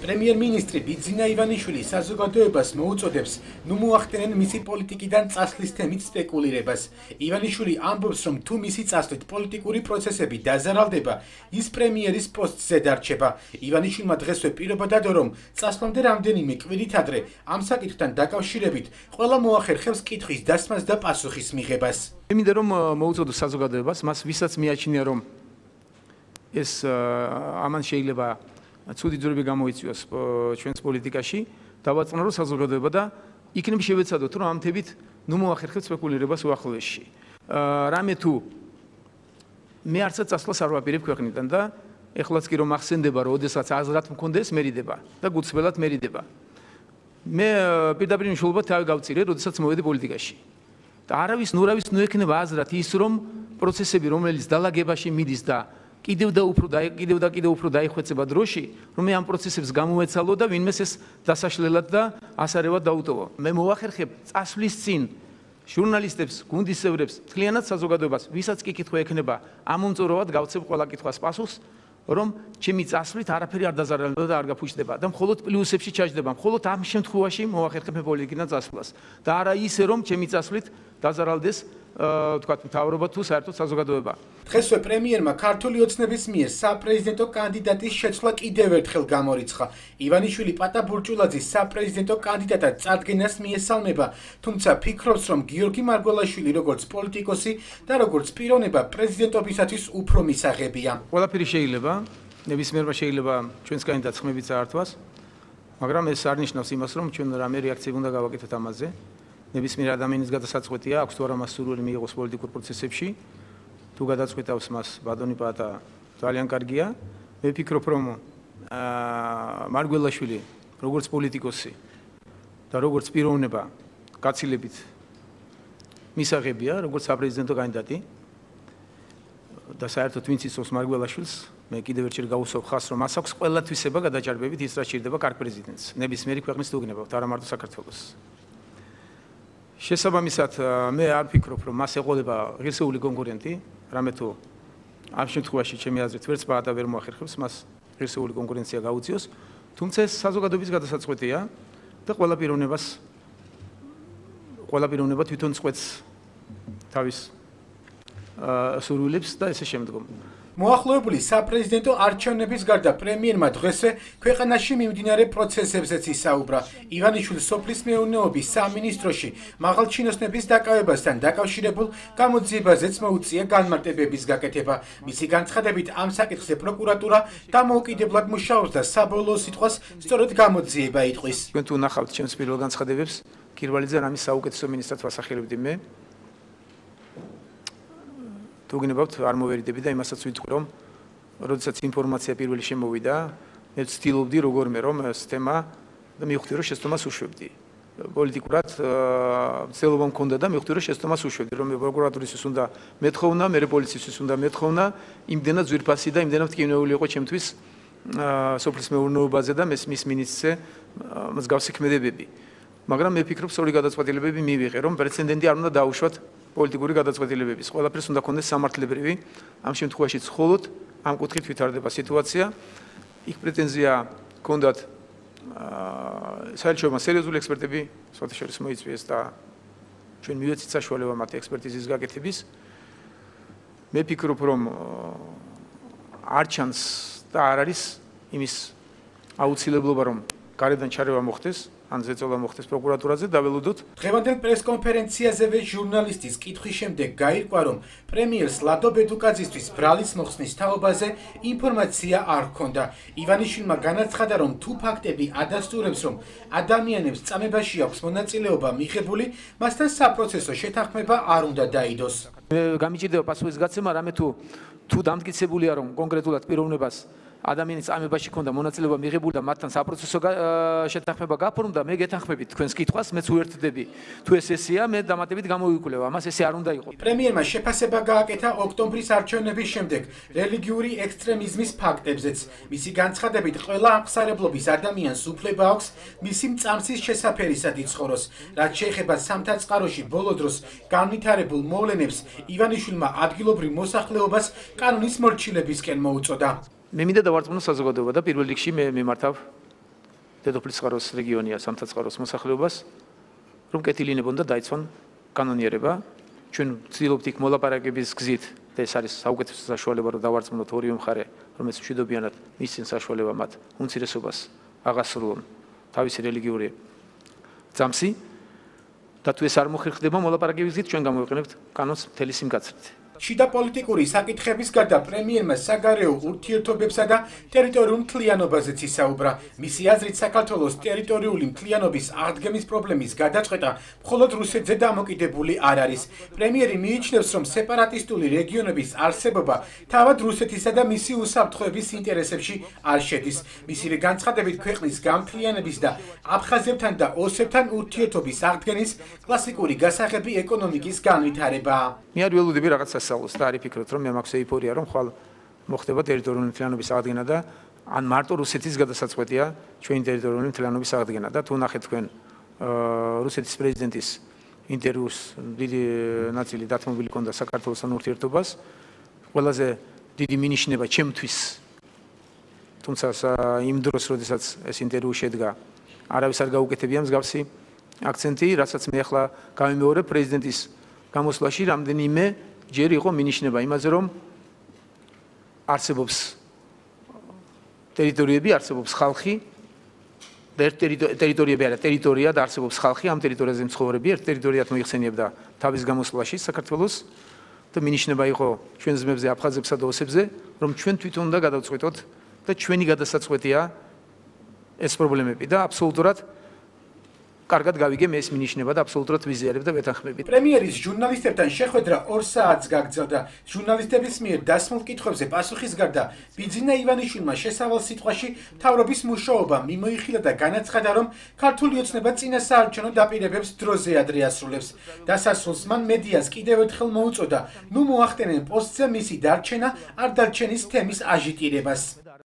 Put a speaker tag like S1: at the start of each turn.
S1: პრემიერ-მინისტრი ბიძინა ივანიშვილი საზოგადოებას მოუწოდებს ნუ მოახდენენ მისი პოლიტიკიდან წასვლის თემით სპეკულირებას. ივანიშვილი ამბობს, რომ თუ მისი წასვლით პოლიტიკური პროცესები დაზარალდება, ის პრემიერის პოსტზე დარჩება. ივანიშვილმა დღესვე პირობა დადო, რომ წასვლამდე რამდენიმე კვირით ადრე ამ საკითხთან დაკავშირებით ყველა მოახერხებს კითხვის დასმას და პასუხის მიღებას.
S2: მინდა რომ მოუწოდოს საზოგადოებას, მას ვისაც მიაჩნია, რომ ეს ამან შეიძლება ცუდი ძვრები გამოიწვიოს ჩვენს პოლიტიკაში, დავაწყნო რომ საზოგადოება და იქნებ შევეცადოთ, რომ ამ თემით ნუ მოახერხებთ სპეკულირებას უახლოესში. რამე თუ მე არცად წასვლას არ ვაპირებ ქვეყნიდან და ეხლაც კი რომ ახსენდება, რომ ოდესაც აზრად მქონდეს მერიდება და გულწრფელად მერიდება. მე პირდაპირ მნიშვნელობა თავი გავწირე, როდესაც მოვედი პოლიტიკაში. და არავის ნუ ექნება აზრად ის, რომ პროცესები, რომელიც დალაგებაში მიდის და კიდევ უფრო დაიხვეწება დროში, რომ მე ამ პროცესებს გამოვეცალო და ვინმეს ეს დასაშლელად და ასარევად დაუტოვო. მე მოახერხებ წასვლის წინ ჟურნალისტებს, გუნდის წევრებს, მთლიანად საზოგადოებას, ვისაც კი კითხვა ექნება, ამომწურავად გავცემ ყველა კითხვას პასუხს, რომ ჩემი წასვლით არაფერი არ დაზარალდება და არ გაფუჭდება და მხოლოდ პლუსებში ჩაჯდება. მხოლოდ ამ შემთხვევაში მოახერხებ პოლიტიკიდან წასვლას და არა ისე, რომ ჩემი წასვლით დაზარალდეს მთავრობა თუ საერთოდ საზოგადოება.
S1: დღესვე პრემიერმა ქართული ოცნების მიერ საპრეზიდენტო კანდიდატის შეცვლა კიდევ ერთხელ გამორიცხა. ივანიშვილი პატაბურჭულაძის საპრეზიდენტო კანდიდატად წარდგენას მიესალმება, თუმცა ფიქრობს, რომ გიორგი მარგველაშვილი როგორც პოლიტიკოსი და როგორც პიროვნება პრეზიდენტობისათვის უფრო მისაღებია.
S2: ყველაფერი შეიძლება, ნებისმიერმა შეიძლება ჩვენს კანდიდატს ხმებით წაართვას, მაგრამ ეს არ ნიშნავს იმას, რომ ჩვენ რამე რეაქციები უნდა გავაკეთოთ ამაზე. ნებისმიერ ადამიანის გადასაწყვეტია, აქვს თუ არა მას სურვილი მიიღოს პოლიტიკურ პროცესებში. თუ გადაწყვეტავს მას ბატონი პატა, ძალიან კარგია. მე ვფიქრობ, რომ მარგველაშვილი როგორც პოლიტიკოსი და როგორც პიროვნება გაცილებით მისაღებია, როგორც საპრეზიდენტო კანდიდატი. და საერთოდ ვინც იცავს მარგველაშვილს, მე კიდევ ერთხელ გავუსვამ ხაზს, რომ მას აქვს ყველა თვისება გადაჭარბებით ის, რაც სჭირდება კარგ პრეზიდენტს, ნებისმიერი ქვეყნის თუ გნებავთ, არა მარტო საქართველოს. შესაბამისად, მე არ ვფიქრობ, რომ მას ეყოლება ღირსეული კონკურენტი, რამე თუ ამ შემთხვევაში ჩემი აზრით ვერც პაატა ვერ მოახერხებს მას ღირსეული კონკურენცია გაუწიოს, თუმცა ეს საზოგადოების გადასაწყვეტია და ყველა პიროვნება თვითონ წყვეტს თავის სურვილებს და ესე შემდგომ.
S1: მოახლოებული საპრეზიდენტო არჩევნების გარდა პრემიერმა დღესვე ქვეყანაში მიმდინარე პროცესებზეც ისაუბრა. ივანიშვილს სოფლის მეურნეობის სამინისტროში მაღალჩინოსნების დაკავებასთან დაკავშირებულ გამოძიებაზეც მოუწია განმარტებების გაკეთება. მისი განცხადებით, ამ საკითხზე პროკურატურა დამოუკიდებლად მუშაობს და საბოლოო სიტყვას სწორედ გამოძიება იტყვის.
S2: თქვენ თუ ნახავთ ჩემს პირველ განცხადებებს, კირვალიძე რამის საუკეთესო მინისტრად ვასახელებდი მე. თუ გნებავთ არ მოვერიდები და იმასაც ვიტყვი, რომ როდესაც ინფორმაცია პირველი შემოვიდა, მე ვცდილობდი როგორმე რომ ეს თემა და მივხვდი რომ შეცდომას უშვებდი. პოლიტიკურად ცდილობა მქონდა და მივხვდი რომ შეცდომას უშვებდი, რომ პროკურატურისთვის უნდა მეთხოვნა, მე პოლიციისთვის უნდა მეთხოვნა, იმდენად ძვირფასი და იმდენად მტკივნეული იყო ჩემთვის სოფლის მეურნეობაზე და მის მინისტრზე მსგავსი ქმედებები. მაგრამ მე ვფიქრობ, სწორი გადაწყვეტილებები მივიღე, რომ პრეცედენტი არ უნდა დაუშვათ პოლიტიკური გადაწყვეტილებების. ყველაფერს უნდა ქონდეს სამართლებრივი, ამ შემთხვევაშიც მხოლოდ ამ კუთხით ვითარდება სიტუაცია. იქ პრეტენზია ჰქონდათ საერთაშორისო სერიოზული ექსპერტები, სხვათა შორის მოიწვიეს და ჩვენ მივეცით საშუალება მათი ექსპერტიზის გაკეთების. მე ვფიქრობ, რომ არ ჩანს და არ არის იმის აუცილებლობა, რომ გარედან ჩარევა მოხდეს. ან ზეწოლა მოხდეს პროკურატურაზე დაველოდოთ.
S1: დღევანდელ პრესკონფერენციაზევე ჟურნალისტის კითხვის შემდეგ გაირკვა, რომ პრემიერს ლადო ბედუკაძისთვის ბრალის მოხსნის თაობაზე ინფორმაცია არ ჰქონდა. ივანიშვილმა განაცხადა, რომ თუ ფაქტები ადასტურებს, რომ ადამიანებს წამებაში აქვს მონაწილეობა მიღებული, მასთან საპროცესო შეთანხმება არ უნდა დაიდოს.
S2: გამიჭირდება პასუხის გაცემა, რამე თუ დამტკიცებულია, რომ კონკრეტულად პიროვნებას ადამიანის წამებაში ქონდა მონაწილეობა მიღებული და მათთან საპროცესო შეთანხმება გაფორმდა, მე გეთანხმებით თქვენს კითხვას, მეც უერთდები. თუ ეს ესეა, მე დამატებით გამოვიკვლევ, ამას ესე არ უნდა იყოს.
S1: პრემიერმა შეფასება გააკეთა ოქტომბრის არჩევნების შემდეგ რელიგიური ექსტრემიზმის ფაქტებზეც. მისი განცხადებით, ყველა აღმსარებლობის ადამიანს უფლება აქვს მისი მწამსის შესაფერისად იცხოვროს. რაც შეეხება სამთაწყაროში ბოლო დროს განვითარებულ მოვლენებს, ივანიშვილმა ადგილობრივ მოსახლეობას კანონის მორჩილებისკენ მოუწოდა.
S2: მე მინდა დავარწმუნო საზოგადოება და პირველ რიგში მე მიმართავ დედოფლის წყაროს რეგიონია სამთაწყაროს მოსახლეობას, რომ კეთილინებონ და დაიცვან კანონიერება. ჩვენ ვცდილობთ იქ მოლაპარაკების გზით და ეს არის საუკეთესო საშუალება, რომ დავარწმუნოთ ორივე მხარე, რომელიც მშვიდობიანად მისცენ საშუალება მათ უმცირესობას აღასრულონ თავისი რელიგიური ძამსი და თუ ეს არ მოხერხდება მოლაპარაკების გზით, ჩვენ გამოვიყენებთ კანონს მთელი სიმკაცრით.
S1: შიდა პოლიტიკური საკითხების გარდა პრემიერმა საგარეო ურთიერთობებსა და ტერიტორიულ მთლიანობაზეც ისაუბრა. მისი აზრით, საქართველოს ტერიტორიული მთლიანობის აღდგემის პრობლემის გადაწყვეტა მხოლოდ რუსეთზე დამოკიდებული არ არის. პრემიერი მიიჩნევს, რომ სეპარატისტული რეგიონების არსებობა თავად რუსეთისა და მისი უსაფრთხოების ინტერესებში არ შედის. მისივე განცხადებით, ქვეყნის გამთლიანების და აფხაზებთან და ოსებთან ურთიერთობის აღდგენის კლასიკური გასაღები ეკონომიკის განვითარებაა.
S2: მე არ ველოდები რაღაც სასწაულს და არ ვფიქრობ, რომ მე მაქვს ეიფორია, რომ ხვალ მოხდება ტერიტორიული მთლიანობის აღდგენა და ან მარტო რუსეთის გადასაწყვეტია ჩვენი ტერიტორიული მთლიანობის აღდგენა და თუ ნახეთ თქვენ რუსეთის პრეზიდენტის ინტერვიუს დიდი ნაწილი დათმობილი ჰქონდა საქართველოსთან ურთიერთობას, ყველაზე დიდი მინიშნება ჩემთვის, თუმცა იმ დროს, როდესაც ეს ინტერვიუ შედგა, არავის არ გაუკეთებია მსგავსი აქცენტი, რასაც მე ახლა გავიმეორებ პრეზიდენტის გამოსვლაში რამდენიმე ჯერ იყო მინიშნება იმაზე, რომ არსებობს ტერიტორიები, არსებობს ხალხი და ერთ ტერიტორიები არა, ტერიტორია და არსებობს ხალხი, ამ ტერიტორიაზე მცხოვრები ერთ ტერიტორიად მოიხსენიებდა თავის გამოსვლაში საქართველოს და მინიშნება იყო ჩვენ ძმებზე, აფხაზებსა და ოსებზე, რომ ჩვენ თვითონ უნდა გადავწყვეტოთ და ჩვენი გადასაწყვეტია ეს პრობლემები და აბსოლუტურად კარგად გავიგებ ეს მინიშნება და აბსოლუტურად ვიზიარებ და ვეთანხმები.
S1: პრემიერის ჟურნალისტებთან შეხვედრა 2 საათს გაგრძელდა. ჟურნალისტების მიერ დასმულ კითხვებზე პასუხის გარდა ბიძინა ივანიშვილმა შესავალ სიტყვაში მთავრობის მუშაობა მიმოიხილა და განაცხადა, რომ ქართული ოცნება წინა საარჩევნო დაპირებებს დროზე ადრე ასრულებს. დასასრულს მან მედიას კიდევ ერთხელ მოუწოდა, ნუ მოახდენენ პოსტზე მისი დარჩენა არ დარჩენის თემის აჟიტირებას.